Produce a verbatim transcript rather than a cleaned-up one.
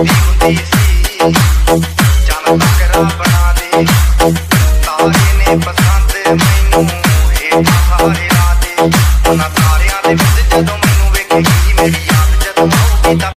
ਹੁੰਦੀ ਸੀ ਚੱਲ ਤਕਰਾ ਬਣਾ ਦੇ ਤਾਰੇ ਨੇ ਪਸੰਦ ਮੈਨੂੰ ਇਹ ਸਾਰੇ